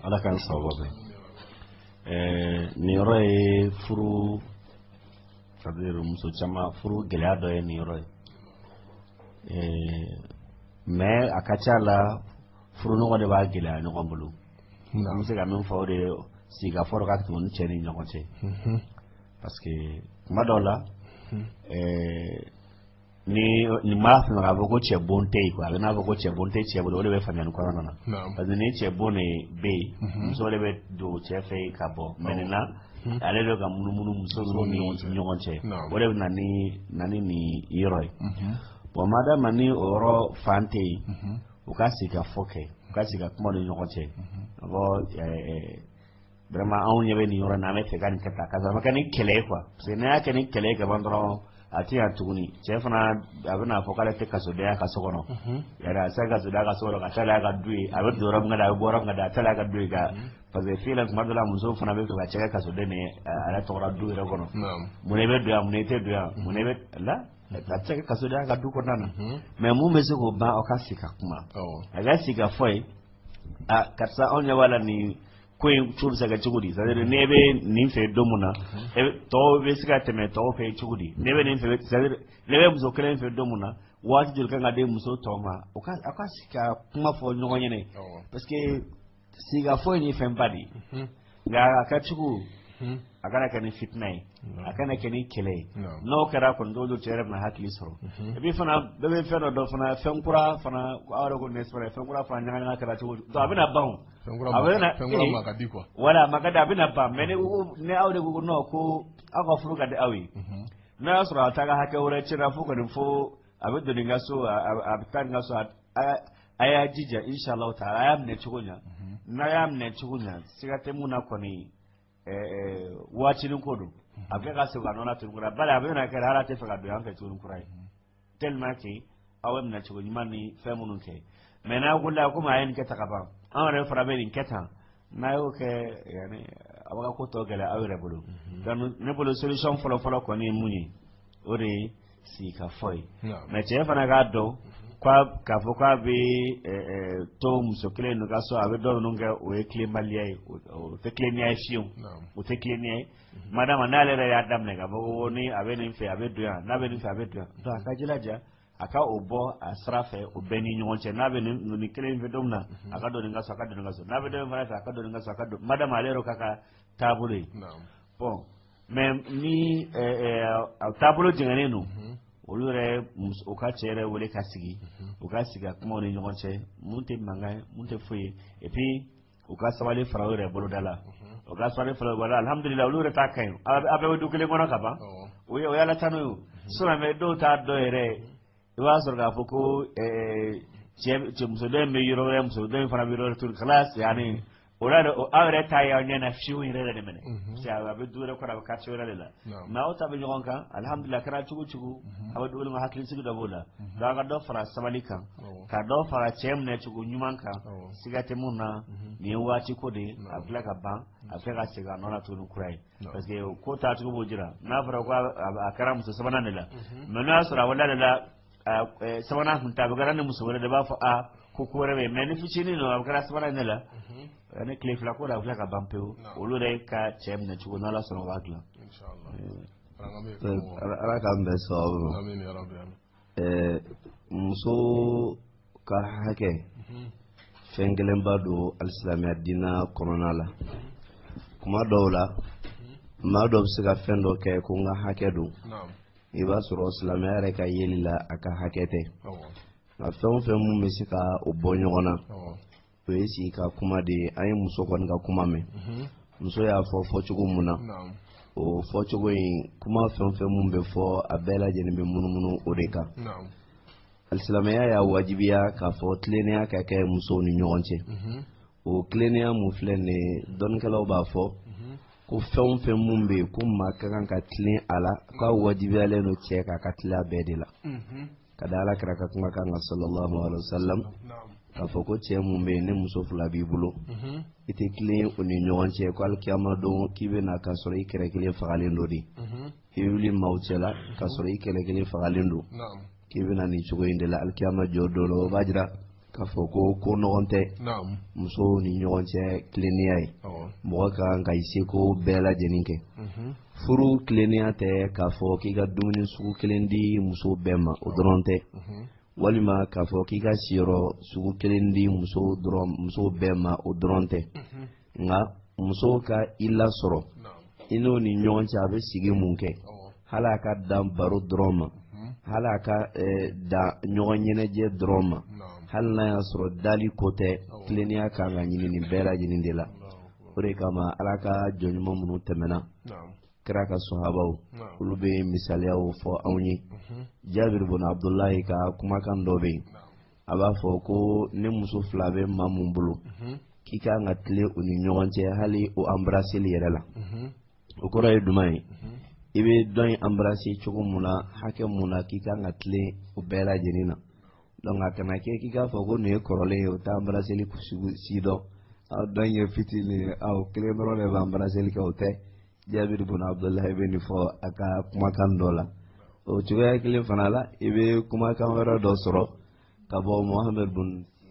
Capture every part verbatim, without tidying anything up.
ala kan sababu eh ni yoro e furu c'est-à-dire muso chama furu gɛlɛya dɔ ye ni yoro eh mais akachala furu ɲɔgɔn de b'a gɛlɛya ɲɔgɔn bolo an bɛ se ka min fɔ o de siga fɔlɔ ka tɛmɛ ni cɛ ni ɲɔgɔn cɛ parce que kuma dɔw la ni ni maa fɛn ka fɔ ko cɛ bon tɛ yen quoi a bɛ n'a fɔ ko cɛ bon tɛ cɛ bolo o de bɛ faamuyali kɔnɔna na parce que ni cɛ bon de bɛ yen muso de bɛ don cɛ fɛ yen ka bɔ mais nin na ale de ka munumunu muso ni ɲɔgɔn cɛ o de bɛ na ni na ni nin yɔrɔ ye bon madame ni o yɔrɔ fan tɛ yen u ka sigi ka fɔ kɛ u ka sigi ka kuma ni ɲɔgɔn cɛ ko vraiment anw ɲɛ bɛ nin yɔrɔ in na an bɛ fɛ ka nin kɛ tan ka sɔrɔ a ma kɛ ni kɛlɛ ye quoi parce que n'a y'a kɛ ni kɛlɛ ye ka ban dɔrɔn a tɛ yan tuguni cɛ fana a bɛ n'a fɔ k'ale tɛ kasodenya ka so kɔnɔ yɛrɛ a tɛ se ka kasodenya ka so kɔnɔ ka taa n'a ka du ye a bɛ don yɔrɔ min ka di a bɛ bɔ yɔrɔ min ka di a tɛ n'a ka du ye ka parce que fii la tuma dɔ la muso fana bɛ fɛ ka cɛ kɛ kasoden ni ale tɔgɔra du yɛrɛ kɔnɔ mun i bɛ don yan mun i tɛ don yan mun i bɛ la a tɛ se ka kasodenya ka du kɔnɔna na mais mun bɛ se k'o ban aw ka sigi ka kuma a ka sigi ka fɔ ye a karisa anw ɲɛ b'a la nin ko in cogo bɛ se ka cogo di c'est à dire ne bɛ nin fɛ don mun na tɔw bɛ se ka tɛmɛ tɔw fɛ cogo di ne bɛ nin fɛ c'est à dire ne bɛ muso kelen fɛ don mun na waati joli kan ka di muso tɔw ma o ka a ka sigi ka kuma fɔ ɲɔgɔn ɲɛna parce que sigi ka fɔ ye nin fɛn ba de ye nka a ka cogo a kana kɛ ni fitina ye a kana kɛ ni kɛlɛ ye n'o kɛra kɔni dɔw cɛ yɛrɛ bɛna hakili sɔrɔ et puis fana bɛɛ bɛ fɛn dɔ dɔn fana fɛn kura fana aw yɛrɛ ko n'est-ce pas fɛn kura fana ɲagaɲaga kɛra cogo donc a bɛna ban a bɛna fɛn kura ma ka di quoi voilà a ma ka di a bɛna ban mais ni aw de ko non ko aw ka furu ka di aw ye n'a y'a sɔrɔ a ta ka hakɛ wɛrɛ cɛra fo kɔni fo a bɛ don nin ka so a bɛ taa nin ka so a y'a jija inshallah taala a y'a minɛ cogo ɲa n'a y'a minɛ cogo ɲa siga tɛ mun na kɔni waatinin ko don a bɛ ka segin a nɔ na tuguni kura bali a bɛ na kɛ hali a tɛ fɛ ka don an fɛ tuguni kura ye tellement que aw bɛ minɛ cogo ɲuman ni fɛn minnu kɛ mais n'a wulila komi a ye nin kɛ tan ka ban an yɛrɛ fana bɛ nin kɛ tan n'a y'o kɛ yanni a bɛ ka ko tɔ gɛlɛya aw yɛrɛ bolo donc ne bolo solution fɔlɔ fɔlɔ kɔni ye mun ye o de ye sigi ka fɔ ye mais cɛ fana k'a dɔn k'a fɔ k'a bɛ to muso kelen in ka so a bɛ dɔ ninnu kɛ o ye tilenbaliya ye o tɛ tilennenya ye fiyewu o tɛ tilennenya ye madama n'ale yɛrɛ y'a daminɛ ka fɔ ko ni a bɛ nin fɛ a bɛ don yan n'a bɛ nin fɛ a bɛ don yan donc a ka jilaja a ka o bɔ a sira fɛ o bɛɛ ni ɲɔgɔn cɛ n'a bɛ nin kelen in fɛ don min na a ka don nin ka so a ka don nin ka so n'a bɛ don min fana fɛ a ka don nin ka so a ka don madama ale yɛrɛ ka ka taabolo ye bon mais ni taabolo jɛngɛnen don olu yɛrɛ u ka cɛ yɛrɛ wele ka sigi u ka sigi ka kumaw ni ɲɔgɔn cɛ mun tɛ mankan ye mun tɛ foyi ye et puis u ka sabali fara u yɛrɛ boloda la u ka sabali fara u boloda la alhamdulilah olu yɛrɛ t'a ka ɲi a bɛɛ bɛ du kelen kɔnɔ ka ban o ye o y'ala tan n'o ye sinon mais dɔw t'a dɔn yɛrɛ i b'a sɔrɔ k'a fɔ ko cɛ muso dɔ in bɛ yɔrɔ wɛrɛ muso dɔ in fana bɛ yɔrɔ wɛrɛ tuguni kalasi yanni o la aw yɛrɛ ta ye aw ɲɛna fiyewu yɛrɛ de minɛ parce que a bɛ du wɛrɛ kɔnɔ a bɛ quartier wɛrɛ de la mais aw ta bɛ ɲɔgɔn kan alhamdulilah kɛra cogo cogo a bɛ dumuni hakilisigi dɔ b'o la donc a ka dɔ fara sabali kan ka dɔ fara cɛ minɛ cogo ɲuman kan siga tɛ mun na nin ye waati ko de ye a bɛ tila ka ban a bɛ tila ka segin a nɔ na tuguni kura ye parce que ko taacogo b'o jira n'a fɔra ko a kɛra muso sabanan de la mais n'o y'a sɔrɔ a wulila de la sabanan tun tɛ a bɛ kɛra ni muso wɛrɛ de b'a fɔ a ko ko wɛrɛ bɛ yen mais ni fitinin don a bɛ kɛra sabanan de la ne tile fila ko la a filɛ ka ban pewu olu yɛrɛ ka cɛ minɛ cogo n'ala sɔnna o b'a dilan ala k'an bɛn sababu ma muso ka hakɛ fɛn gɛlɛnba don alisilamɛya diinɛ kɔnɔna la kuma dɔw la maa dɔ bɛ se ka fɛn dɔ kɛ ko n ka hakɛ don i b'a sɔrɔ silamɛya yɛrɛ ka yeli la a ka hakɛ tɛ nka fɛn o fɛn mun bɛ se ka o bɔ ɲɔgɔn na o ye sigi ka kuma de ye an ye muso kɔni ka kuma mɛn muso y'a fɔ fɔcogo mun na o fɔcogo in kuma fɛn fɛn mun bɛ fɔ a bɛɛ lajɛlen bɛ munumunu o de kan alisilamɛya y'a wajibiya k'a fɔ tilennenya ka kɛ musow ni ɲɔgɔn cɛ o tilennenya mun filɛ nin ye dɔnnikɛlaw b'a fɔ ko fɛn o fɛn mun bɛ yen ko maa ka kan ka tilen a la k'a wajibiyalen don cɛ k'a ka tilen a bɛɛ de la ka da Alakira ka kuma kan ka sallallahu alaihi wasallam k'a fɔ ko cɛ mun bɛ yen ni muso fila b'i bolo i tɛ tilen o ni ɲɔgɔn cɛ ko alikiyama don k'i bɛ na k'a sɔrɔ i kɛrɛ kelen fagalen don de i bɛ wuli maaw cɛ la k'a sɔrɔ i kɛrɛ kelen fagalen don k'i bɛ na nin cogo in de la alikiyama jɔ don la o b'a jira k'a fɔ ko ko ɲɔgɔn tɛ muso ni ɲɔgɔn cɛ tilennenya ye mɔgɔ ka kan ka i seko bɛɛ lajɛlen kɛ furu tilennenya tɛ k'a fɔ k'i ka dumuni sugu kelen di muso bɛɛ ma o dɔrɔn tɛ walima k'a fɔ k'i ka siyɔrɔ sugu kelen di muso dɔrɔn muso bɛɛ ma o dɔrɔn tɛ nka muso ka i lasɔrɔ i n'o ni ɲɔgɔn cɛ a bɛ sigi mun kɛ hali a ka dan baro dɔrɔn ma hali a ka dan ɲɔgɔn ɲɛnajɛ dɔrɔn ma hali n'a y'a sɔrɔ dali ko tɛ tilennenya kan ka ɲini nin bɛɛ lajɛlen de la o de kama ala ka jɔnɲuman minnu tɛmɛna kira ka sahabaw olu bɛ misaliyaw fɔ anw ye Jabir ibn Abdullahi ka kumakan dɔ bɛ yen a b'a fɔ ko ne muso fila bɛ maa mun bolo k'i kan ka tile u ni ɲɔgɔn cɛ hali o embrasseli yɛrɛ la o kɔrɔ ye jumɛn ye i bɛ dɔ in embrasser cogo mun na hakɛ mun na k'i kan ka tile u bɛɛ lajɛlen na donc a kana kɛ k'i k'a fɔ ko nin ye kɔrɔlen ye o tɛ embrasseli si dɔn aw dɔ in ye fitinin ye aw kelen dɔrɔn de bɛ embrasseli kɛ o tɛ Jabir ibn Abdullahi bɛ nin fɔ a ka kumakan dɔ la o cogoya kelen fana la i bɛ kumakan wɛrɛ dɔ sɔrɔ ka bɔ Muhammad bin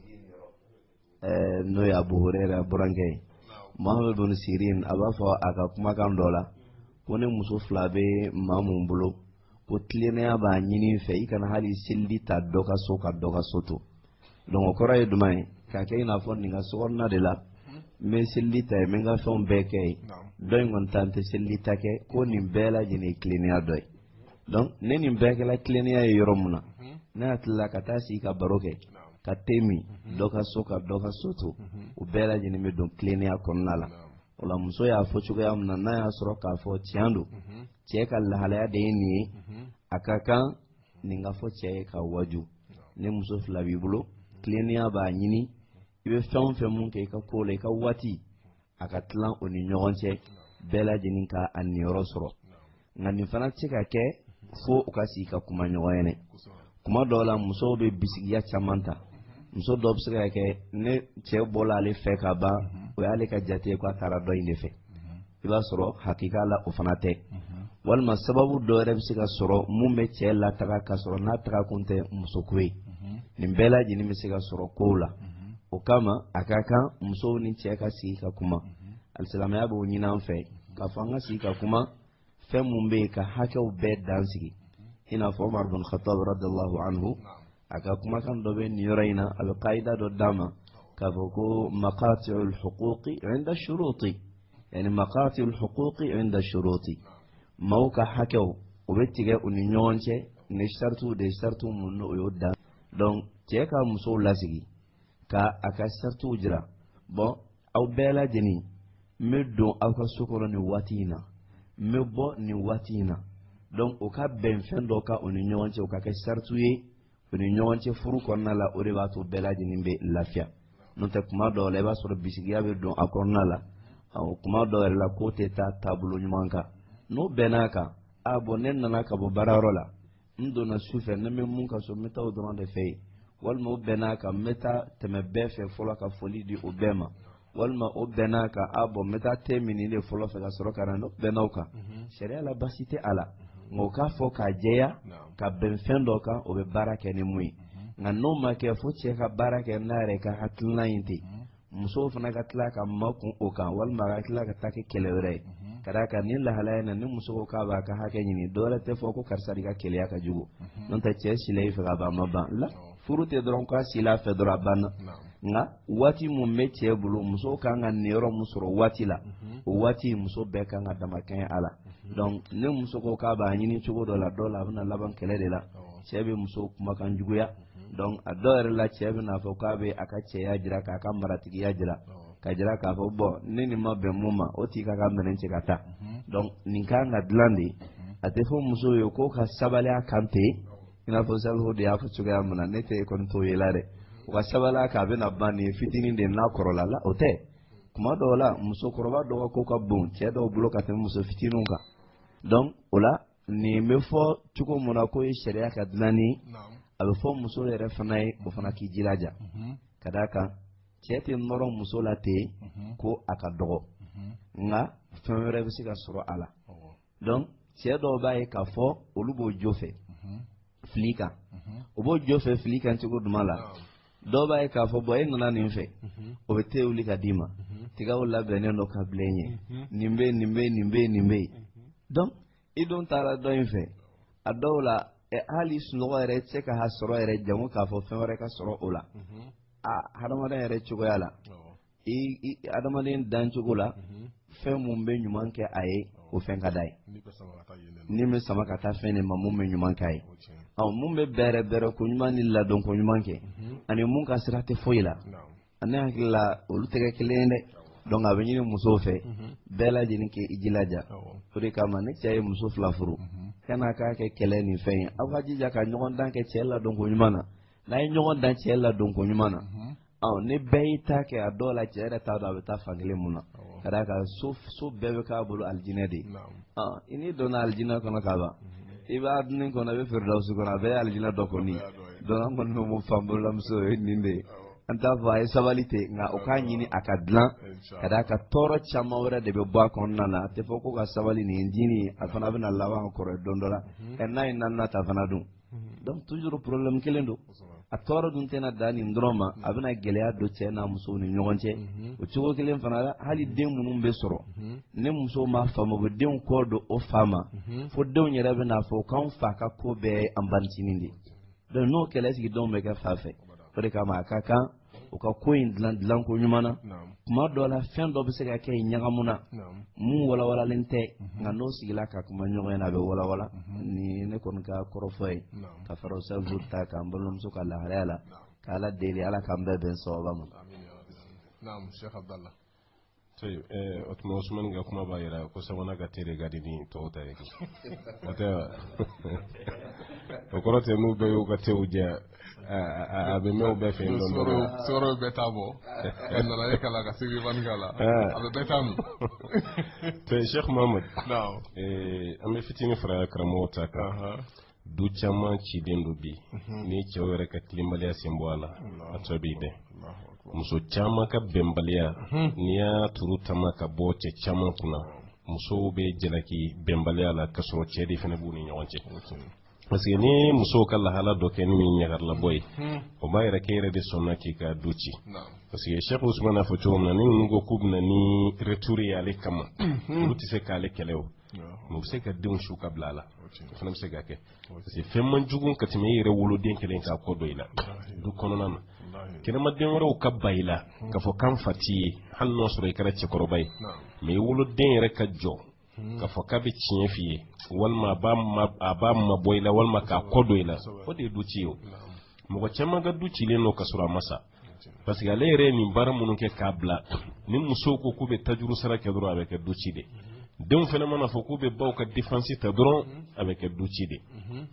n'o ye Abu Huraira burankɛ ye Muhammad bin Sirin a b'a fɔ a ka kumakan dɔ la ko ne muso fila bɛ maa mun bolo ko tilennenya b'a ɲini fɛ i kana hali seli ta dɔ ka so ka dɔ ka so to donc o kɔrɔ ye jumɛn ye k'a kɛ i n'a fɔ nin ka sokɔnɔna de la n bɛ seli ta ye n bɛ n ka fɛnw bɛɛ kɛ ye dɔ in kɔni ta n tɛ seli ta kɛ ko nin bɛɛ lajɛlen ye tilennenya dɔ ye donc ne nin bɛɛ kɛla tilennenya ye yɔrɔ mun na ne hakili la ka taa sigi ka baro kɛ ka te min dɔ ka so ka dɔ ka so to o bɛɛ lajɛlen bɛ don tilennenya kɔnɔna la o la muso y'a fɔ cogoya min na n'a y'a sɔrɔ k'a fɔ tiɲɛ don cɛ ka lahalaya de ye nin ye a ka kan nin ka fɔ cɛ ye ka waju ne muso fila b'i bolo tilennenya b'a ɲini i bɛ fɛn o fɛn mun kɛ i ka ko la i ka waati a ka tilan o ni ɲɔgɔn cɛ bɛɛ lajɛlen ka a niyɔrɔ sɔrɔ nka nin fana tɛ se ka kɛ fo u ka sigi ka kuma ɲɔgɔn ɲɛnɛ kuma dɔw la musow bɛ bisigiya caman ta muso dɔw bɛ se ka kɛ ne cɛ bɔla ale fɛ ka ban o y'ale ka jate ye k'a taara dɔ in de fɛ i b'a sɔrɔ hakika la o fana tɛ walima sababu dɔ yɛrɛ bɛ se ka sɔrɔ mun bɛ cɛ lataga ka sɔrɔ n'a taga kun tɛ musoko ye nin bɛɛ lajɛlen bɛ se ka sɔrɔ kow la o kama a ka kan musow ni cɛ ka sigi ka kuma alisilamɛya b'o ɲini an fɛ k'a fɔ an ka sigi ka kuma fɛn mun bɛ yen ka hakɛw bɛɛ dan sigi i n'a fɔ Umar bin Khattab radiyallahu anhu a ka kumakan dɔ bɛ nin yɔrɔ in na a bɛ kaida dɔ d'a ma k'a fɔ ko maqati'ul huquqi 'inda shuruti yani maqati'ul huquqi 'inda shuruti maaw ka hakɛw o bɛ tigɛ u ni ɲɔgɔn cɛ ni saritiw de saritiw mun n'o y'o dan donc cɛ ka musow lasigi ka a ka saritiw jira bon aw bɛɛ lajɛlen n bɛ don aw ka so kɔnɔ nin waati in na n bɛ bɔ nin waati in na donc o ka bɛn fɛn dɔ ka o ni ɲɔgɔn cɛ o ka kɛ saritiw ye o ni ɲɔgɔn cɛ furu kɔnɔna la o de b'a to bɛɛ lajɛlen bɛ lafiya n'o tɛ kuma dɔw la i b'a sɔrɔ bisigiya bɛ don a kɔnɔna la o kuma dɔw yɛrɛ la k'o tɛ taa taabolo ɲuman kan n'o bɛnn'a kan a bɔn ne nana ka bɔ baarayɔrɔ la n donna su fɛ ne bɛ mun ka so n bɛ taa o dɔrɔn de fɛ yen walima o bɛnn'a kan n bɛ taa tɛmɛ bɛɛ fɛ fɔlɔ ka foli di o bɛɛ ma walima o bɛnn'a kan a bɔn n bɛ taa te min de fɔlɔ fɛ ka sɔrɔ ka na n'o bɛnn'aw kan sariya la basi tɛ a la nka o k'a fɔ k'a jɛya ka bɛn fɛn dɔ kan o bɛ baara kɛ ni mun ye nka n'o ma kɛ fo cɛ ka baara kɛ n'a yɛrɛ ka hakilina in ten musow fana ka tila ka makun o kan walima ka tila ka taa kɛ kɛlɛ wɛrɛ ye ka d'a kan ni lahalaya in na ni muso ko k'a b'a ka hakɛ ɲini dɔwɛrɛ tɛ fɔ ko karisa de ka keleya ka jugu n'o tɛ cɛ sila i fɛ ka ban ma ban la furu tɛ dɔrɔn k'a sila a fɛ dɔrɔn a banna nka waati mun bɛ cɛ bolo musow kan ka niyɔrɔ mun sɔrɔ waati la o waati muso bɛɛ kan ka damakɛɲɛ a la donc ni muso ko k'a b'a ɲini cogo dɔ la dɔw la a bɛna laban kɛlɛ de la cɛ bɛ muso kumakan juguya donc a dɔw yɛrɛ la cɛ bɛna fɔ k'a bɛ a ka cɛya jira k'a ka maratigiya jira ka jira k'a fɔ bɔn ne nin ma bɛn mun ma o tigi ka ka minɛn cɛ ka taa donc nin kan ka dilan de a tɛ fɔ muso ye ko ka sabali a kan ten i n'a fɔ salihu de y'a fɔ cogoya min na ne tɛ kɔni t'o ye la dɛ u ka sabali a kan a bɛna ban nin fitinin de n'a kɔrɔla la o tɛ kuma dɔw la musokɔrɔba dɔw ka ko ka bon cɛ dɔw bolo ka tɛmɛ muso fitininw kan donc o la nin bɛ fɔ cogo min na ko ye sariya ka dilanni a bɛ fɔ muso yɛrɛ fana ye o fana k'i jilaja ka d'a kan cɛ tɛ nɔrɔ muso la ten ko a ka dɔgɔ nka fɛn wɛrɛ bɛ se ka sɔrɔ a la donc cɛ dɔw b'a ye k'a fɔ olu b'o jo fɛ fili kan o b'o jo fɛ fili kan cogo duman la do ba e ka fo boy nana nin fe o be te uli ka dima tiga wala benen do ka blenye nimbe nimbe nimbe nimbe donc idon tara do in fe adola e ali suno ere tse ka ha soro ere jamu ka fo fe ere ka soro ola a hadama ere chugo yala i adama den dan chugo la fe mumbe nyuman ke aye o fen ka dai ni me sama ka ta fe ne mamum me nyuman kai aw mumbe bere bere ko nyuman la don ko nyuman ke ani mun ka sirate foila ana la olu tege kelende donc abe nyini muso fe bela jini ke ijilaja uri kama ne chay muso fla furu kana ka ke kele ni fe awa jija ka nyogon dan ke chela don ko nyumana na nyogon dan chela don ko nyumana aw ne beita ke adola chere ta do ta fangile muna kada ka so so bebe ka bulu aljina de ah ini dona aljina kono ka ba iba adnin kono be firdaus kono be aljina do ko ni dona mon no mo fambulam so ninde anta va e sabalite nga o ka nyini akadlan kada ka toro chama wora de be bo ko nana te foko ka sabali ni ndini afana bina lawa ko re dondola en nay nanna ta fana dum donc toujours problème kelendo a toro dun tena dani ndroma abina gelea do tena muso ni nyogonche o chugo kelen fana hali den munum be soro ne muso ma fama bo den ko do o fama fo den nyere be na fo kan fa ka ko be ambantinindi donc no kele sigi don be ka fa fe ore kama kaka o ka ko indlan dlan ko nyumana kuma do la fen do be se ka kay nyagamuna mu wala wala lente nga no sigila ka kuma nyogo na be wala wala ni ne kon ka korofay ka faro sa vurta ka mbolum su ka la hala kala deli ala kambe ben so ba mu naam Sheikh Abdallah tay eh otmo Usman ga kuma bayira ko sawana ga tere gadi ni to ta yake ata o korote mu be yo ga tewja a be me be fe ndo ndo soro betabo en la yakala ga sibi bangala abe betam te Sheikh Mohammed naam eh ame fitini fra kramo ta ka du chama ci dendo bi ni ci wore ka timbali asimboala atobi de muso chama ka bembalia niya turu tama ka boche chama kuna muso be jelaki bembalia la kaso chedi fene buni nyonche parce que ni muso kala hala do ken mi nyagar la boy o bayra kere de sonna ki ka duci parce que Cheikh Ousmane afo chomna ni ngo kubna ni retouri ale kama luti se kale kelew mo se ka dum shuka blala fana se ga ke parce que femman jugun ka timi yere wolo den kelen ka ko doyla du kono nan kina madden waro ka bayla ka fo kan fati hal no soro ikara ci korobay me wolo den re ka jo ka fo ka bi cin fiye walma ba ma aba ma boyla walma ka kodoyla o de duci yo mo ko chama ga duci le no ka sura masa parce que ale re ni bar mun ke kabla ni muso ko ku be tajuru sara ke dro avec duci de dem fena mana fo ku be baw ka défense ta dro avec duci de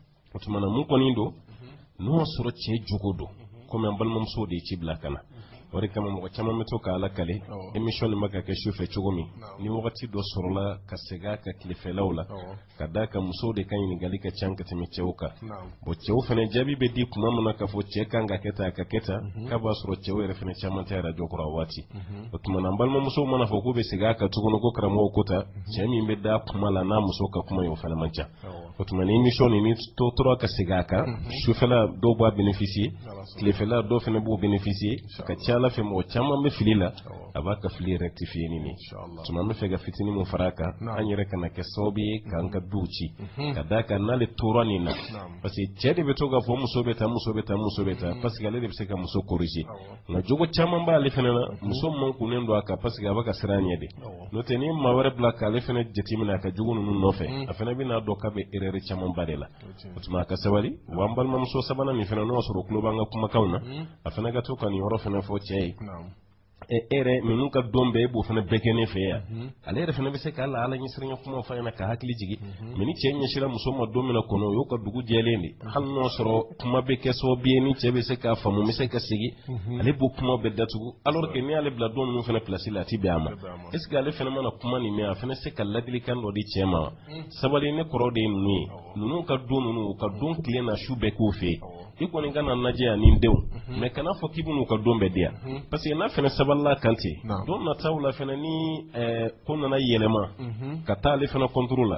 o mana mun ko ni do no soro ce jogodo comme un balmam so de ci blakana wari kama mo chama meto ka ala kale emission ni maka ke shufe chugomi ni wakati do sorla ka sega ka klife lawla kada ka muso de kan ni galika chanka temi cheuka bo cheu fene jabi be di kuma mona ka fo cheka nga keta ka keta ka ba soro cheu re fene chama ta radio kura wati o kuma na balma muso mana fo ko be sega ka tugono ko kramo kota chemi be da kuma la na muso ka kuma yo fene mancha o kuma ni emission ni to tro ka sega ka shufe la do ba bénéficier klife la do fene bo bénéficier ka la fe mo chama me filila abaka fili rectifier ni ni tuma me fega fitini mo faraka anyere kana ke sobi kan ka duci kada ka na le torani na parce que chede beto ga fo muso beta muso beta muso beta parce que ale de se ka muso corriger na jogo chama ba le fenana muso mon kunendo aka parce que abaka siranye de no teni ma wara black ale fene jetimina ka jogo nu no fe afena bina do ka be erere chama ba de la tuma ka sawali wambal ma muso sabana ni fena no soro kluba nga kuma kauna afena ga to kan yoro fena fo No. e ere minu ka dombe bo fana bekene fe ya ale re fana be se kala ala nyi sirnya kuma fa na ka hakli jigi mini che nyi shira musoma domina kono yo ka dugu jelende hal no soro kuma be ke so be ni che be se ka famu mi se ka sigi ale bo kuma be datu alors que ni ale bla don no fana place la ti be ama est ce que ale fana mana kuma ni me afana se ka ladili kan do di chema sabali ne koro de ni nunu ka don nunu ka don kle na shu be ko fe iko ni gana naje ani ndew me kana fo kibunu ka dombe dia parce que na fene saballa kanti don na tawla fene ni eh konna na yelema ka tale fene contrôle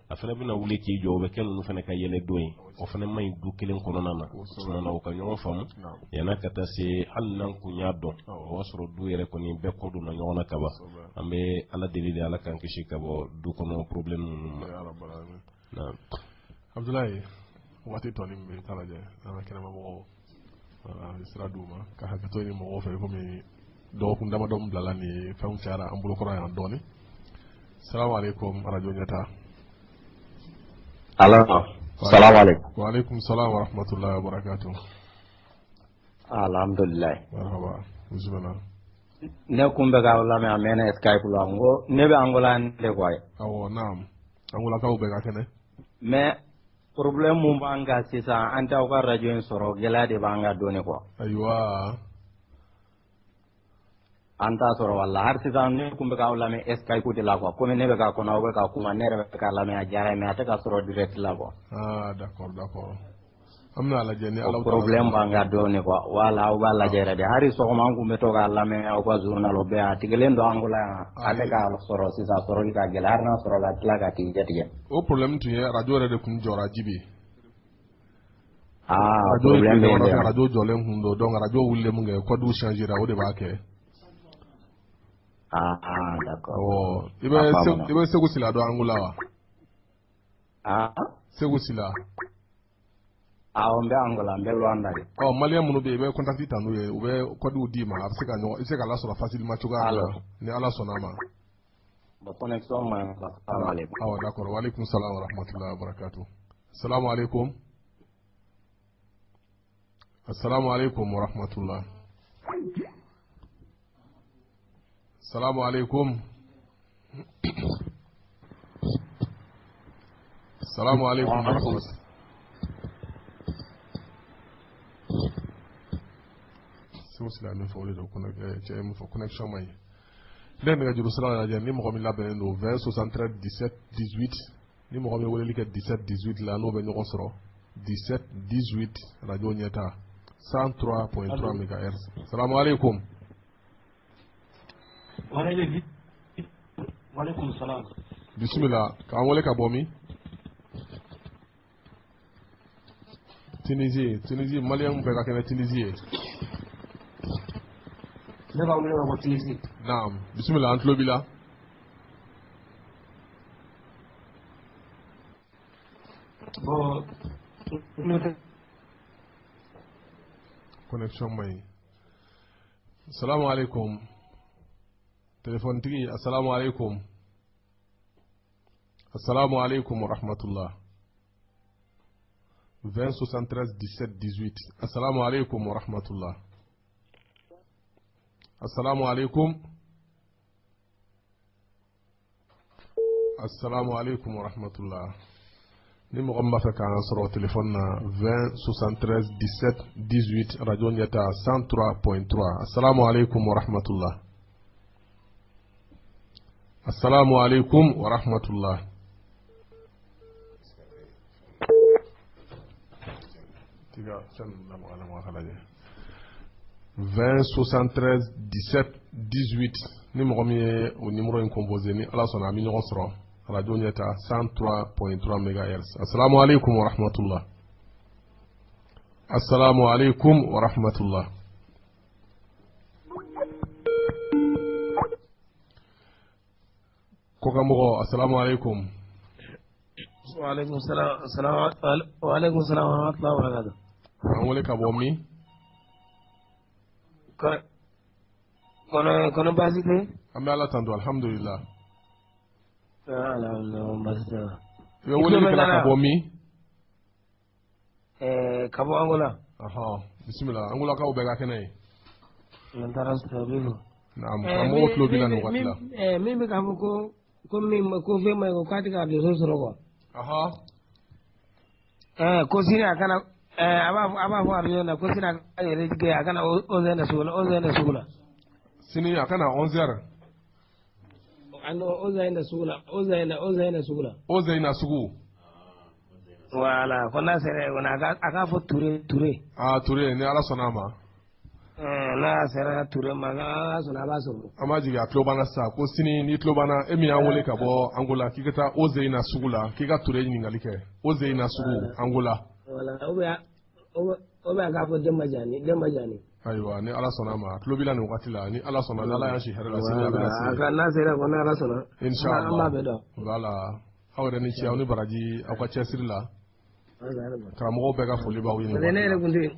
afana bina wuli ki jo be ken nu fana ka yele doyi o fana may du kelen ko nana sunana o ka ñoo famu yana kata se halnan ku nya do o wasro du yere ko ni be ko du na ñona kaba ambe ala delili ala kan kishi kabo du ko no problem ya rabbal alamin na abdullahi wati to ni mi taraje na kena mo wala isra duma ka ha to ni mo fe ko mi do ko ndama dom blala ni fam ciara ambulo ko ran doni assalamu alaikum radio nyata Allo. Assalamu alaikum. Wa alaikum salam wa rahmatullahi wa barakatuh. Alhamdulillah. Marhaba. Bismillah. Ne kumbe ga wala me amena Skype lo ngo ne be angola nde koy. Awo naam. Angola ka ube ga kene. Mais problème mu banga sisa anta ko radio en soro gelade banga doni ko. Aywa. Anta soro wala har sisa ne kumbe ga wala me Skype de la ko comme ne be ga ko na ga kuma ne be ka la me ajara me ata ka soro direct la ko. Ah d'accord d'accord. Amna la jeni ala problème banga doni ko wala o bala jere de hari so ma kumbe to ga la me o ko journal o be atigelen do angola ata ka soro sisa soro ga gelar na soro ga tla ga ti jeti. O problème tu radio re de kun jora jibi. Ah problème be radio jolem hundo donc radio wulle mu nge ko du changer o de ba ke. Ah, ah d'accord. Oh, ibe se ibe se kusila do angula wa. Ah, se kusila. Ah, on be angola, be Rwanda. Oh, Malian munu be ibe contact tanu ye, ube ko du di ma, afse ka nyo, ise ka la so facilement chuga ni ala sonama. Ba connexion ma assalamu alaikum. Ah, d'accord. Wa alaikum salam wa rahmatullahi wa barakatuh. Assalamu alaikum. Assalamu alaikum wa rahmatullah. Assalamu alaikum. Assalamu alaikum. C'est aussi la même fois de connexion. Den nga juru sala la ni mo mi labé no vingt soixante-treize dix-sept dix-huit ni mo mi wole like dix-sept dix-huit la no be ñoko soro dix-sept dix-huit radio Nyata cent trois point trois mégahertz. Assalamu alaikum. Wa alaikum salam. Bismillah. Ka wole ka bomi. Tunisie, Tunisie, Malien be ka kene Tunisie. Ne ba wole ko Tunisie. Naam. Bismillah antlo bila. Bo connexion may. Assalamu alaikum. Téléphone tigi, assalamu alaikum. Assalamu alaikum wa rahmatullah. vingt soixante-treize dix-sept dix-huit. Assalamu alaikum wa rahmatullah. Assalamu alaikum. Assalamu alaikum wa rahmatullah. Ni mo gamba fa kan soro téléphone na vingt soixante-treize dix-sept dix-huit radio Nyata cent trois point trois. Assalamu alaikum wa rahmatullah. Assalamu alaikum wa rahmatullah. vingt soixante-treize dix-sept dix-huit ni mo mi au numéro in composé ni ala sona mi ñoko soro radio Nyata cent trois point trois mégahertz. Assalamu alaikum wa rahmatullah. Assalamu alaikum wa rahmatullah. Koka mogo assalamu alaikum. Wa alaikum salam salam wa alaikum salam wa rahmatullahi wa barakatuh. An wole ka bomi. Kono kono basite? Ambe ala tandu alhamdulillah. Alhamdulillah basite. Yo wole ka ka bomi. Eh kabo Angola. Aha, bismillah. Angola ka ubega kene. Nantara sabigo. Naam, kamo tlo bila no watla. Eh mimi kamo ko ko mimi ko vema ko katika de sosoro ko. Aha. Eh ko sina kana eh aba aba fo arjo na ko sina ayre dige akana onze na sugula onze na sugula. Sini akana onze heures. Ano onze na sugula onze na onze na sugula. Onze na sugu. Wala kona sere kona aka aka fo ture ture. Ah ture ni ala sonama. na sera ture maga so na baso amaji ga tlobana sa ko sini ni tlobana emi an wole ka bo Angola kikata ozeina sugula kika ture ni ngalike ozeina sugu Angola wala oba oba oba ga fo demma jani demma jani aywa ni ala sona ma tlobila ni wakati la ni ala sona ala yan shi herala sini abila si aka na sera ko na ala sona inshallah amma be do wala awre ni ci awni baraji akwa chesir la karamogo be ga foli ba wini ne ne gundi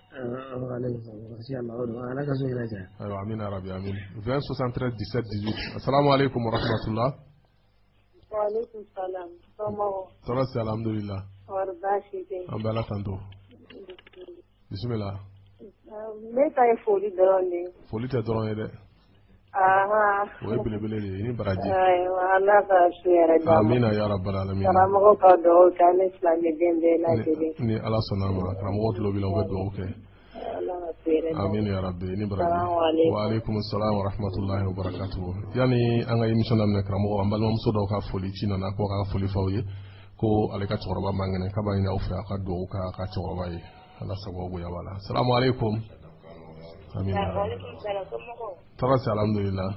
aywa amin arabi amin vingt soixante-treize dix-sept dix-huit assalamu alaikum wa rahmatullah wa alaikum salam somo tarasi alhamdulillah warbashi de ambala tanto bismillah me tay foli doronde foli te doronde de aha way bele bele ni baraji aywa Allah ka shira da amin ya rabbal alamin karamo ka do kan islam de la de ni ala sonama karamo to lo bilo do okay amin ya rabbi ni baraji wa alaikum assalam wa rahmatullahi wa barakatuh yani an ga emission am ne karamo ambal mom so do ka foli china na ko ka foli fawye ko ale ka tsorba mangene ka bayina ofra ka do ka ka tsorba yi ala sabo go ya wala assalamu alaikum amin ya rabbi tarasi alhamdulillah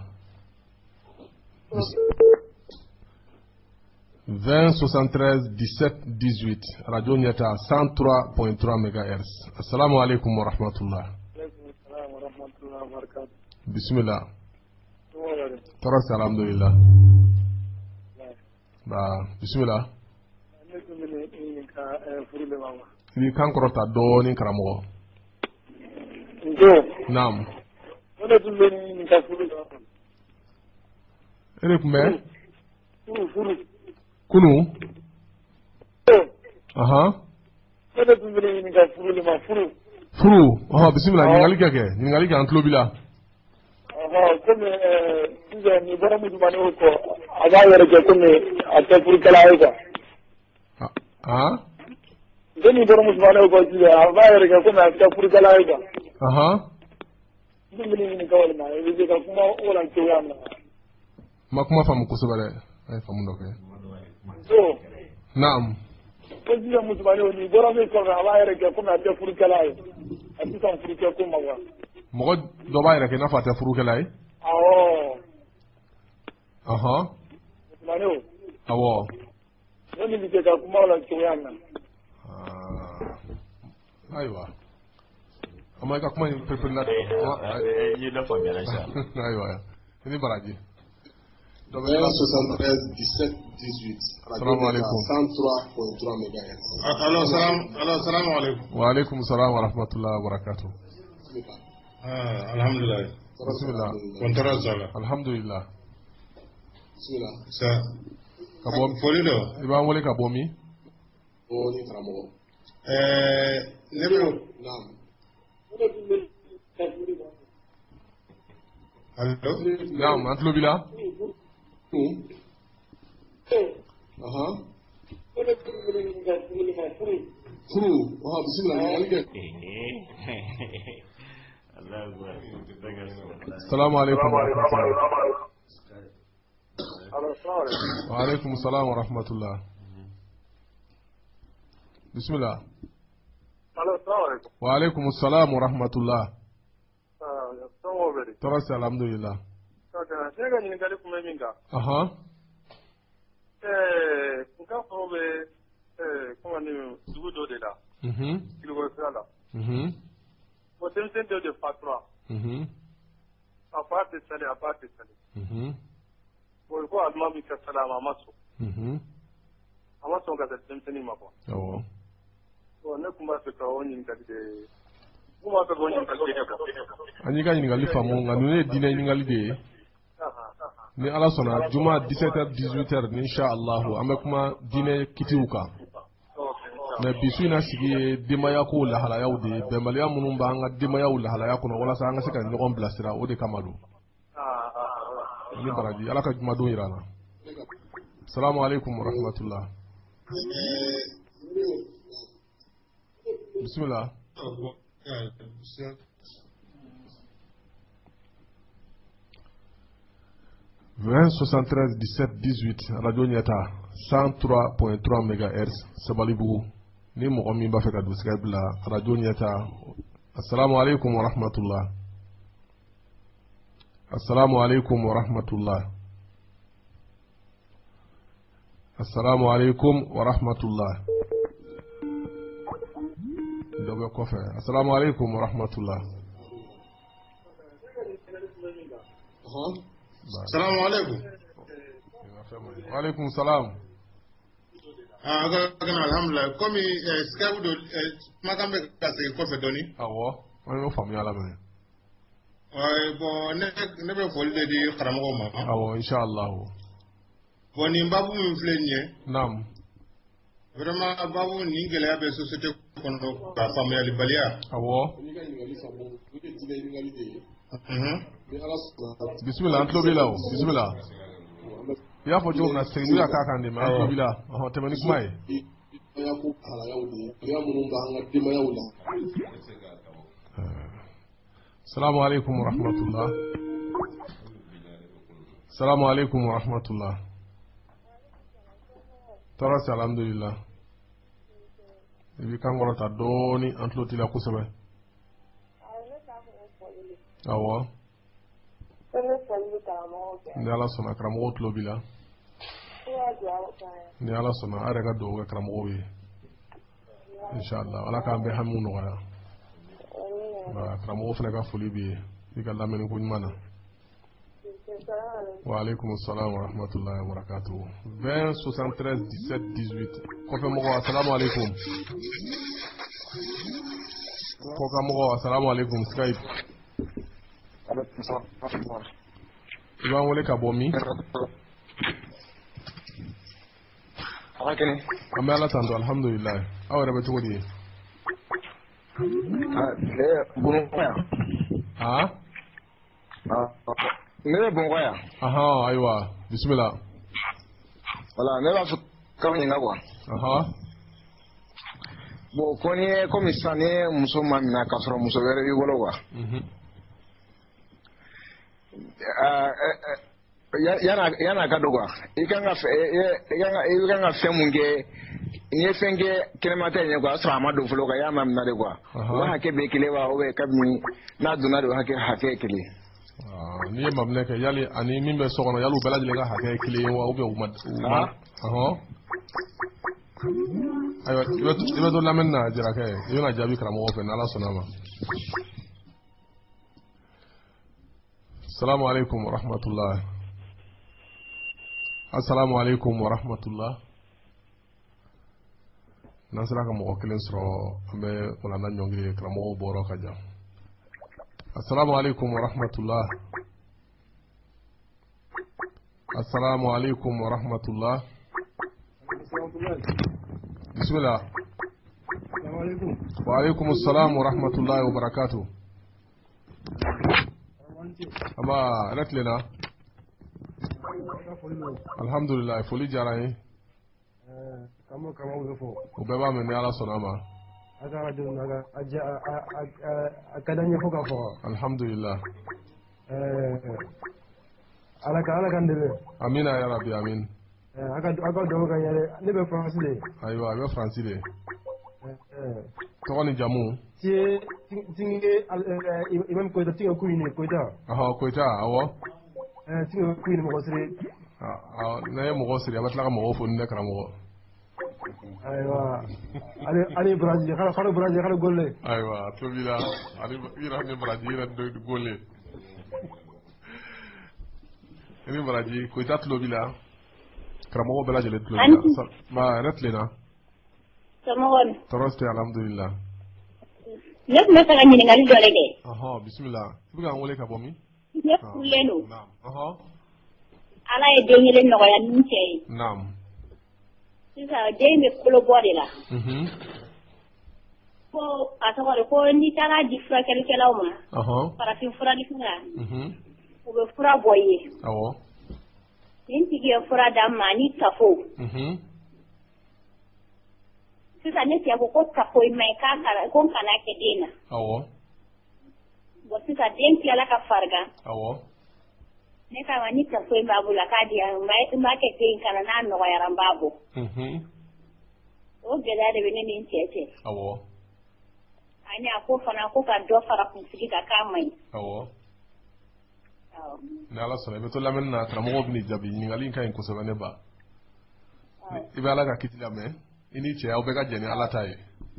vingt soixante-treize dix-sept dix-huit radio Niata cent trois point trois mégahertz assalamu alaikum wa rahmatullah bismillah tarasi alhamdulillah ba bismillah ni kan korota do ni karamo naam ere kume kunu aha furu aha bismillah ni ngali kake ni ngali kan klobila aha comme euh ni bara mu dumane ko aga yere ke comme ate furu kala ay ko ah deni bara mu dumane ko ji aga yere ke comme ate furu kala ay ko aha dum ni kawal ma ni ka kuma wala ko yamna ma kuma famu ko sobale ay famu ndoke so naam ko ji mu dumane ni bara mu ko aga yere ke comme ate furu kala ay ati kan furu ke ko mawa mo do bayra ke na fata furu kala ay awo aha mano awo nani ni ke ka kuma wala ko yamna ah aywa amma ka kuma prepare na ni da famia sha aywa ni baraji vingt soixante-treize dix-sept dix-huit assalamu alaikum cent trois point trois mégahertz allo salam allo assalamu alaikum wa alaikum assalam wa rahmatullahi wa barakatuh ah alhamdulillah bismillah kontara sala alhamdulillah bismillah sa kabom folido iba wole kabomi o ni karamo eh nebro naam allo naam antlobila aha furu aha bismillah ni ngali kake السلام عليكم ورحمة الله السلام وعليكم السلام ورحمة الله بسم الله السلام عليكم وعليكم السلام ورحمة الله اه ترسي الحمد لله sega ni ngali kuma minga aha eh kuka probe eh kuma ni dugo de la mhm kilo sala mhm o temsen de de fatra mhm a parte sale a parte sale mhm ko ko alma bi ka salama maso mhm amaso ga temsen ni mako oh to ne kuma se ka woni ngali de kuma ka woni ngali de ko anyi ga ngali famu nganu ne dina ngali de ni ala sona juma dix-sept heures dix-huit heures insha Allah amma kuma dine kitiuka mais bisu ina sigi demaya ko la halaya de bemaliya munun ba nga demaya la halaya kono wala sa nga se kan ngon blasira o de kamadu ni baraji ala ka juma do irana assalamu alaikum wa rahmatullah bismillah vingt soixante-treize dix-sept dix-huit radio Niata cent trois point trois mégahertz Sabalibugu ni mɔgɔ min b'a fɛ ka don Skype la radio Niata السلام عليكم ورحمة الله. السلام عليكم ورحمة الله. السلام عليكم ورحمة الله. دوبي كوفي. السلام عليكم ورحمة الله. السلام عليكم. وعليكم السلام. ah kana alhamdulillah komi skype do makam be kasi ko fe doni awo on yo fam yalla ben ay bo ne ne be folde di karamo ma awo inshallah boni babu min flenye nam vraiment babu ni ngele abe société kono ka family balia awo bismillah antlo bilaw bismillah ya fo job na sey ya ka kan de ma ko bila ho temani kumai ya ko ala ya wudi ya munun ba nga dima ya wula assalamu alaikum wa rahmatullah assalamu alaikum wa rahmatullah taras alhamdulillah ibi kan gorota doni antlo tila kusabe awo ni ala sɔnna karamɔgɔw tulo b'i la ni ala sɔnna a yɛrɛ ka dugawu kɛ karamɔgɔw ye inshallah ala k'an bɛɛ hamiw nɔgɔya karamɔgɔw fana ka foli b'i ye i ka lamɛnni ko ɲuman na wa alaikum salam wa rahmatullahi wa barakatuh vingt soixante-treize dix-sept dix-huit kɔfɛ mɔgɔ assalamu alaikum kɔka mɔgɔ assalamu alaikum Skype i b'an wele ka bɔ min an bɛ ala tanto alhamdulillah aw yɛrɛ bɛ cogo di ne bɛ Bamakɔ yan ahan ayiwa bisimila wala ne b'a fɛ ka ɲininka quoi bon ko ni ye komi sisan ni muso ma minɛ k'a sɔrɔ muso wɛrɛ b'i bolo quoi yana ka dɔgɔ i kan ka i kan ka fɛn mun kɛ i ye fɛn kɛ kɛnɛma tɛ ɲɛ quoi a sɔrɔ a ma don fɔlɔ quoi i y'a ma minɛ de quoi o hakɛ bɛ kelen wa ou bien kabini n'a donna don hakɛ hakɛ ye kelen n'i ye maminɛ kɛ yali ani min bɛ so kɔnɔ yali u bɛɛ lajɛlen ka hakɛ ye kelen ye wa ou bien u ma ɔhɔn ayiwa i bɛ to lamɛnni na Jarakɛ i bɛna jaabi karamɔgɔ fɛ n'Ala sɔnna a ma. Assalamu alaikum wa rahmatullah. Assalamu alaikum wa rahmatullah. N'an sera ka mɔgɔ kelen sɔrɔ an bɛ walanda ɲɔngiri ye karamɔgɔw bɔyɔrɔ ka jan. Assalamu alaikum wa rahmatullah. Assalamu alaikum wa rahmatullah. Bismillah. Wa alaikum assalam wa rahmatullahi wa barakatuh. Ama ratlena alhamdulillah foli jara yi kamo kamo wofo o bɛ ba men ni Ala sɔnna ma aga radio naga aja akadanya fo ka fo alhamdulillah eh ala ka ala kan debe amina ya rabbi amin eh aga aga do ga yare ne be France le ayiwa be France le eh to ni jamu ti tinge imam ko da tinga kuini ko da aha ko da awo eh tinga kuini mo sire ah na mo sire abatla ka mo fo ne karamo aywa ali ali Brazil kala kala Brazil kala golle aywa to bila ali ira ne Brazil do golle ni Brazil ko da to bila karamo bela jele to bila ma retlena samawon toroste alhamdulillah ne kuma ta ganyi ngali dole de aha bismillah buga ngole ka bomi ne kulenu naam aha ala e denyele no ya nche naam sisa de me kulo bode la mhm ko atawa ko ni tara di fra kele kele o ma aha para fi fra di fra mhm o be fra boye awo ni tigi fra da mani tafo mhm sisa ne tiya ko tafo mai ka kala ko kana ke dina awo bo sisa den tiya la ka farga awo ne ka wani tafo babu la ka dia mai ma ke tin kana na no ya rambabu mhm o geda de bene ni tiete awo ani ako fana ko ka do fara kun sigi ka kamai awo na ala sala beto lamen na tramo ni jabi ni ngali kan ko sabane ba ibala ka kitila me ini che au bega jeni ala tay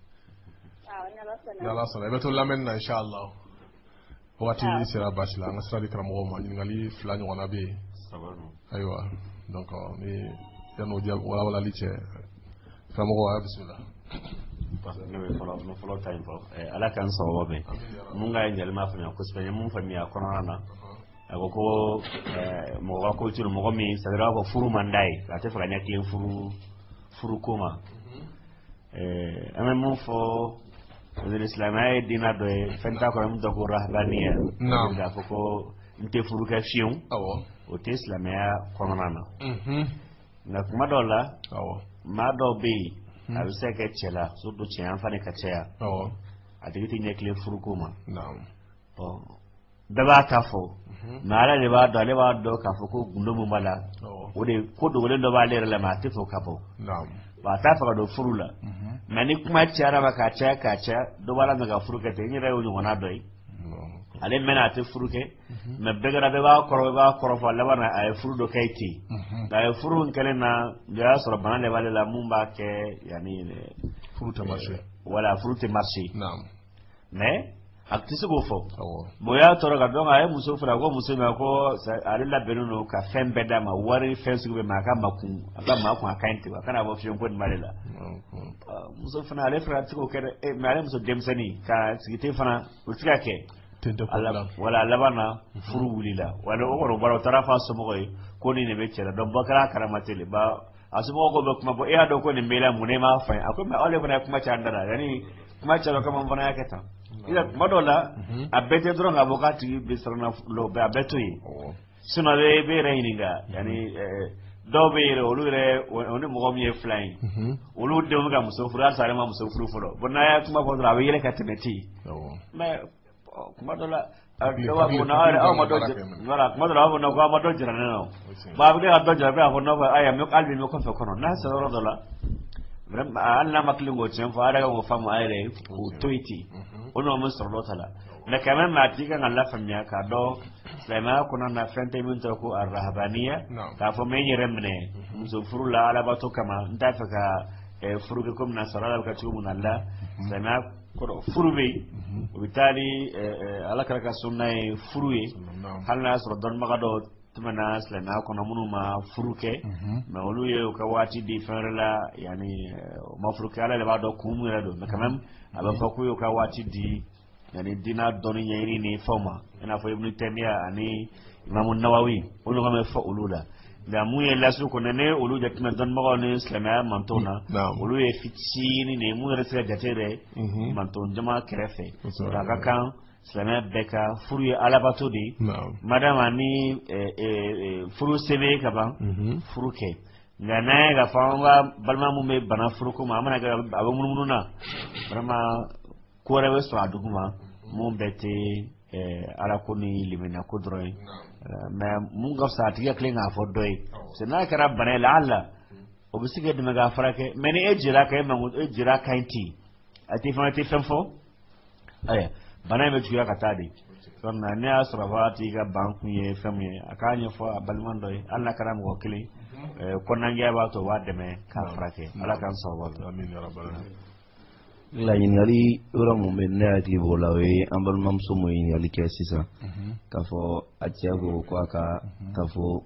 na ala sala beto lamen na inshallah wati sira basla nga sala tramo ma ni ngali flanyo wana be aywa donc ni yano dia wala wala li che tramo wa bismillah parce que ne folo no folo time fo ala kan so be mun ga njal ma fanya ko spenya mun famia kono na ako ko mo ga ko tiro mo mi sadra ko furu mandai la te fanya clean furu furu koma eh ame mun fo de islamai dina do fenta ko mun do ko rahbaniya na da ko inte furu ka fion awo o te islamia kono na mhm na kuma dola awo ma do be a bi se ka cela so do ce an fane ka ceya awo a digiti ne clean furu koma na'am oh da ba ka fo na ala le ba do le ba do ka fo ko gundo mu mala o de ko do le do ba le la ma te fo ka fo na'am ba ta fa do furu la na ni kuma ciara ba ka ca ka ca do ba la ga furu ke te ni rewu ni wona doy ale mena te furu ke me begara be ba koro ba koro fa la bana ay furu do kayti da ay furu kele na ya soro bana le ba la mumba ke yani furu te marché wala furu te marché na'am mais actisi go fo boya toro ga donga ay muso fura go muso ma ko ari la benuno ka fembe da ma wari fensu be ma ka makun aka makun akainti wa kana bo fiyon ko ni malela muso fana ale fura tiko kere e ma ale muso demsani ka sigite fana utika ke ala wala labana furu wulila wala o ro baro tarafa so mo ko ni ne be cera don bakara karamatele ba asumo go be kuma bo e ado ko ni mela mu ne ma fa akwai ma ole bana kuma cha ndara yani kuma cha kama mbona yake ta ila madola abete dron abokati bisrana lo be abeto yi sino be be reininga yani do be re olure oni mo mi e flying olu de mo ga musofura sare ma musofuru folo bona ya kuma ko dra be yele katemeti me madola dawa ko na ara o madoje wala madola o na ko madoje na no ba be ga doje be ko no aya me qalbi me ko fe kono na sa rodola vraiment alla maklingo chen fa ara go famu ayre ko toiti ono mo sorlo tala na kama ma tika ngalla famya ka do sema kuna na fente min to ko arrahbaniya ka fo me nyeremne muso furula ala bato kama ndafaka furuke kom na sarala ka tumu nalla sema ko furube bitali ala kala ka sunna furuye halna soro don magado tumana slana kono munuma furuke ma oluye ka wati di ferla yani mafruke ala le bado kumura do mais quand même aba fakuyo ka wati di yani dina doni nyiri ni foma ina fo ibn taymiya ani imam an-nawawi ulu ngame fa ulula da muye lasu ko nene ulu jatna don mago ni islama mantona ulu e fitini ne mu resira jatere manton jama krefe daga kan islama beka furu ala batodi madama ni furu sebe kaba furu ke ngana ga fanga balma mu me bana furu ko mamana ga abamununa vraiment ko rewe so aduguma mu bete ala ko ni limena ko droy mais mun ga saati ya klinga fo doy se na kara bana la alla o bisige de mega farake meni ejira kay mangu ejira kainti ati fa ati femfo aya bana me tuya katadi son na ne asra fati ga banku ye femye akanya fo balman doy alla kara mo kili ko nange ba to wade me ka farake ala kan so wa amin ya rabbal alamin la ñingali ura mu men neati bolawe ambal mam sumo ñingali ke sisa kafo atiago ko aka kafo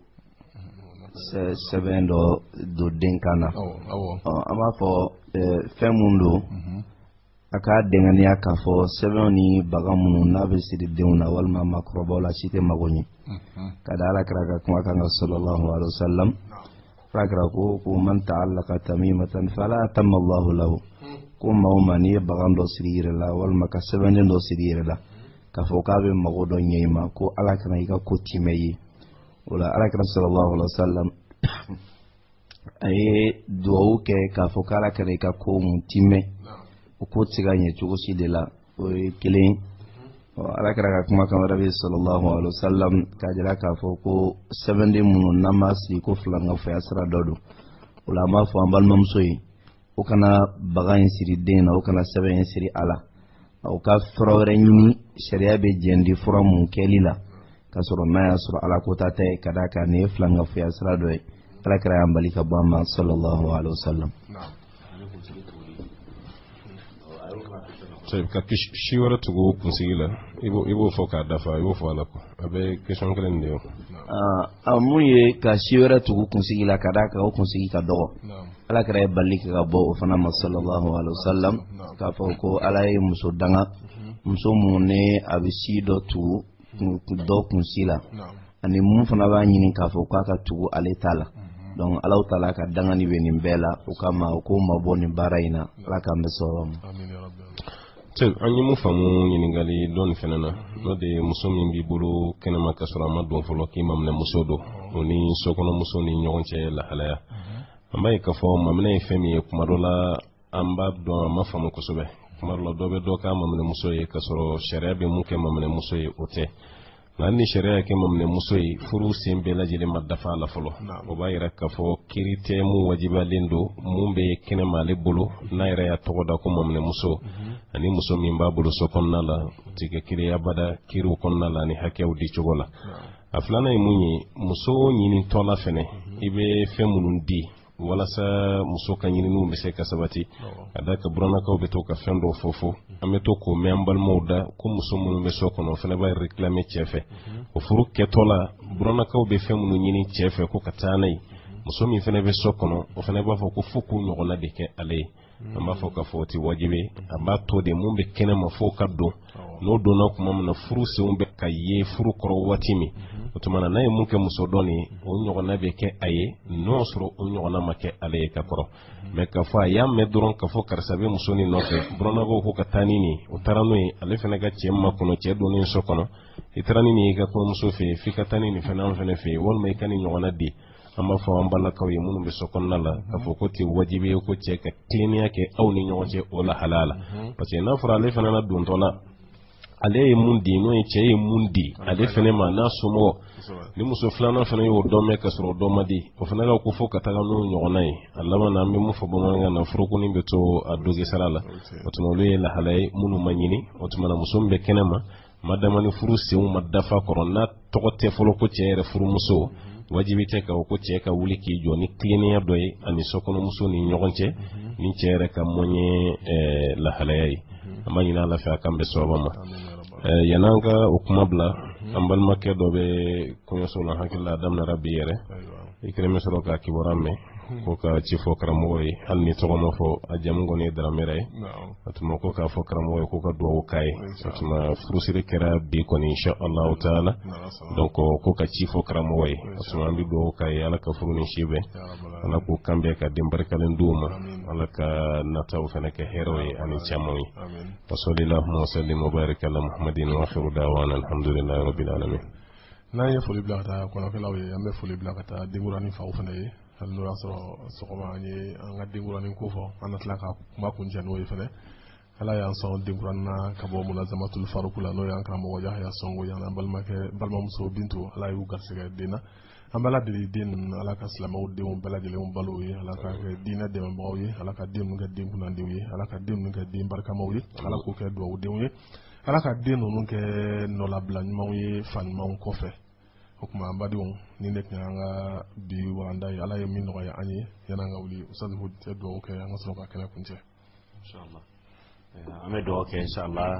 se sebendo do denkana ama fo femundo aka dengani aka fo sebeni bagamunu nabe sidi deuna walma makrobo la site magoni kada ala kraka kuma kan sallallahu alaihi wasallam fakra ko ko man ta'allaqa tamimatan fala tamma Allahu lahu ko mawma ni bagan do sirire la wal maka sebende do sirire la ka fo ka be mago do nyema ko ala kana iga ko timeyi wala ala kana sallallahu alaihi wasallam ay do ke ka fo kala kana iga ko mutime ko tiga nye chugo side la o kelen ala kana ka kuma kan rabbi sallallahu alaihi wasallam ka jira ka fo ko sebende mun namasi ko flanga fo asra dodo wala ma fo ambal mamsoyi o kana baga in siri den na o kana sɛbɛn in siri ala o ka fura wɛrɛ ɲini sariya bɛ jɛndi fura mun kɛli la ka sɔrɔ n'a y'a sɔrɔ ala kota tɛ ka d'a kan nin ye filankafoya sira dɔ ye ala kɛra y'an bali ka bɔ an ma sallallahu alaihi wasallam. ka si wɛrɛ tugu kunsigi la i b'o fɔ k'a dafa i b'o fɔ a la kuwa a bɛ question kelen de ye o. mun ye ka si wɛrɛ tugu kunsigi la ka d'a kan o kunsigi ka dɔgɔ ala kɛra ye bali ka bɔ o fana ma sallallahu alaihi wasallam k'a fɔ ko ala ye muso danga muso mun ne a bɛ si dɔ tugu dɔ kunsi la ani mun fana b'a ɲini k'a fɔ k'a ka tugu ale ta la donc ala taala ka dangani bɛ nin bɛɛ la o kama o ko mabɔ nin baara in na ala k'an bɛ sɔrɔ ma. an ye mun faamu ɲininkali dɔɔni fana na n'o de ye muso min b'i bolo kɛnɛma ka sɔrɔ a ma dɔn fɔlɔ k'i maminɛ muso don o ni sokɔnɔmuso ni ɲɔgɔn cɛ lahalaya an b'a ye k'a fɔ maminɛ ye fɛn min ye kuma dɔ la an b'a dɔn a ma faamu kosɛbɛ kuma dɔ la dɔ bɛ dɔ k'a maminɛ muso ye ka sɔrɔ sariya bɛ mun kɛ maminɛ muso ye o tɛ nka ni sariya kɛ maminɛ muso ye furu sen bɛɛ lajɛlen ma dafa a la fɔlɔ o b'a yira k'a fɔ kiri tɛ mun wajibalen don mun bɛ kɛnɛma ale bolo n'a yɛrɛ y'a tɔgɔ da ko maminɛ muso ani muso min b'a bolo so kɔnɔna la o tɛ kɛ kiri abada kiriw kɔnɔna la ani hakɛw di cogo la a filanan ye mun ye muso ɲinitɔla fɛnɛ i bɛ fɛn minnu di walasa muso ka ɲininiw bɛ se ka sabati ka da ka buranakaw bɛ to ka fɛn dɔw fɔ fɔ an bɛ to k'o mɛn an balimaw da ko muso minnu bɛ so kɔnɔ o fana b'a réclamer cɛ fɛ o furu kɛtɔ la buranakaw bɛ fɛn minnu ɲini cɛ fɛ ko ka taa n'a ye muso min fana bɛ so kɔnɔ o fana b'a fɔ ko fo k'u ɲɔgɔnna de kɛ ale ye an b'a fɔ k'a fɔ o tɛ wajibi a b'a to de mun bɛ kɛnɛma fo ka don n'o donna tuma min na furu senw bɛ ka ye furu kɔrɔ waati min o tuma na n'a ye mun kɛ muso dɔ nin o ɲɔgɔnna bɛ kɛ a ye n'o sɔrɔ o ɲɔgɔnna ma kɛ ale ye ka kɔrɔ mɛ k'a fɔ a y'a mɛn dɔrɔn k'a fɔ karisa bɛ muso nin nɔfɛ buranakaw ko ka taa ni nin o taara n'o ye ale fana ka cɛ ma kɔnɔ cɛ donnen so kɔnɔ i taara ni nin i ka kɔɲɔmuso fɛ yen f'i ka taa ni nin fana an fana fɛ yen walima i ka nin ɲɔgɔnna di an b'a fɔ an balakaw ye minnu bɛ so kɔnɔna la k'a fɔ ko tɛ wajibi ye ko cɛ ka tilennenya kɛ aw ni ɲɔgɔn cɛ o lahalaya la parce que n'a fɔra ale fana na dontɔ la ale ye mun di n'o ye cɛ ye mun di ale fana ma n'a somɔgɔ ni muso filanan fana y'o dɔn mɛn ka sɔrɔ o dɔn ma di o fana ka ko fo ka taga n'o ɲɔgɔnna ye a laban na an bɛ mun fɔ bamanankan na forokoni bɛ to a doge sara la o tuma olu ye lahalaya ye minnu ma ɲini o tuma na muso min bɛ kɛnɛ ma madama ni furu senw ma dafa kɔrɔ n'a tɔgɔ tɛ fɔlɔ ko cɛ yɛrɛ furumuso wajibi tɛ ka o ko cɛ ka wuli k'i jɔ ni tilennenya dɔ ye ani sokɔnɔmuso ni ɲɔgɔn cɛ ni cɛ yɛrɛ ka mɔn ye lahalaya ye an b'a ɲini ala fɛ a kan bɛ sababa ma yan'an ka o kuma bila an balimakɛ dɔ bɛ kɔɲɔso la hakili la a daminɛra bi yɛrɛ i kɛlen bɛ sɔrɔ k'a kibaruya mɛn ko ka ci fɔ karamɔgɔ ye hali ni tɔgɔ ma fɔ a jamu kɔni ye daramɛrɛ ye a tuma ko k'a fɔ karamɔgɔ ye ko ka dugawu k'a ye a tuma furusiri kɛra bi kɔni insha allahu taala donc ko ka ci fɔ karamɔgɔ ye a tuma an bɛ dugawu k'a ye ala ka furu ni si bɛɛ ala k'o kan bɛɛ ka den barikalen d'u ma ala ka nataw fana kɛ hɛrɛw ye ani camanw ye wa sallallahu wa sallim wa barik ala muhammadin wa akhiru da'wana alhamdulillahi rabbil alamin. n'an ye foli bila ka taa kɔnɔkɛlaw ye an bɛ foli bila ka taa denkuranin faw fana ye hali n'o y'a sɔrɔ sɔgɔma an ye an ka denkuranin ko fɔ an na tila ka kuma kuncɛ n'o ye fana ala y'an sɔn denkuranin na ka bɔ mulazamatul faruku la n'o y'an karamɔgɔ Yahaya Sɔngo y'an balimakɛ balimamuso Bintu ala y'u garisɛgɛ den na an bɛ ala deli den ninnu ala ka silamɛw denw bɛɛ lajɛlen balo ye ala ka kɛ diinɛ dɛmɛbagaw ye ala ka den ninnu kɛ den kunnandenw ye ala ka den ninnu kɛ den barikamaw ye ala k'o kɛ duwawudenw ye ala ka den ninnu kɛ nɔlabila ɲumanw ye fa ɲumanw kɔfɛ o kuma an badenw ni ne tun y'an ka bi walanda ye ala ye min nɔgɔya an ye yan'an ka wuli ustaz ko tɛ duwawu kɛ an ka sɔrɔ ka kɛnɛ kuncɛ inshallah an bɛ duwawu kɛ inshallah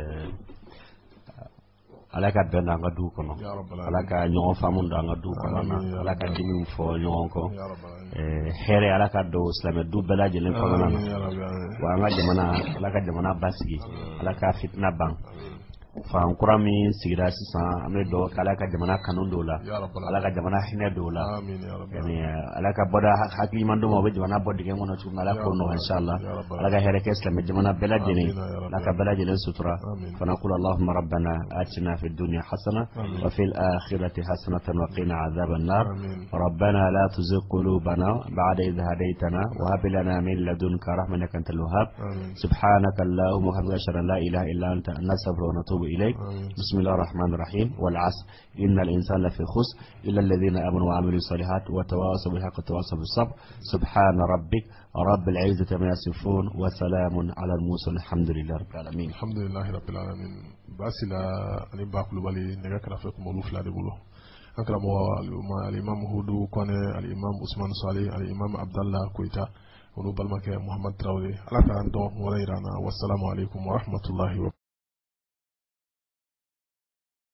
ala ka bɛn d'an ka du kɔnɔ ala ka ɲɔgɔn faamu don an ka du kɔnɔ ala ka dimiw fɔ ɲɔgɔn kɔ hɛrɛ ala ka don silamɛ du bɛɛ lajɛlen kɔnɔna na wa an ka jamana ala ka jamana basigi ala ka fitina ban fan kura min sigira sisan an bɛ dugawu kɛ ala ka jamana kanu don la ala ka jamana hinɛ don la ala ka bɔda hakili ɲuman d'u ma u bɛ jamana bɔ dingɛ kɔnɔ cogo min ala k'o nɔgɔya inshallah ala ka hɛrɛ kɛ silamɛ jamana bɛɛ lajɛlen ala ka bɛɛ lajɛlen sutura fanaqulu allahumma rabbana atina fid dunya hasana wa fil akhirati hasanatan wa qina adhaban nar rabbana la tuzigh qulubana ba'da idh hadaytana wa hab lana min ladunka rahmatan innaka antal wahhab subhanaka allahumma wa bihamdika ashhadu an la ilaha illa anta nastaghfiruka wa natubu ونتوب إليك. بسم الله الرحمن الرحيم. والعصر إن الإنسان لفي خسر إلا الذين آمنوا وعملوا الصالحات وتواصوا بالحق وتواصوا بالصبر. سبحان ربك رب العزة عما يصفون وسلام على المرسلين الحمد لله رب العالمين. الحمد لله رب العالمين. باسلا أني باكلو بالي نجاكنا فيكم مولوف لا دبلو. أكرم الإمام هودو كون الإمام عثمان صالح الإمام عبد الله كويتا ونوبل مكة محمد تراولي على كان دو وريرانا والسلام عليكم ورحمة الله وبركاته.